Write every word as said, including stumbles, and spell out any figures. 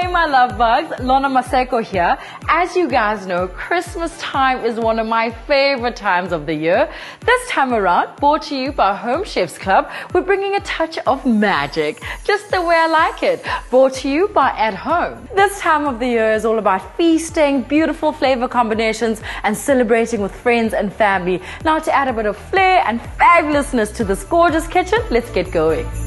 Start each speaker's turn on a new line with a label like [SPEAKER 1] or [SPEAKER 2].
[SPEAKER 1] Hey my love bugs, Lorna Maseko here. As you guys know, Christmas time is one of my favorite times of the year. This time around, brought to you by Home Chefs Club, we're bringing a touch of magic, just the way I like it. Brought to you by At Home. This time of the year is all about feasting, beautiful flavor combinations, and celebrating with friends and family. Now to add a bit of flair and fabulousness to this gorgeous kitchen, let's get going.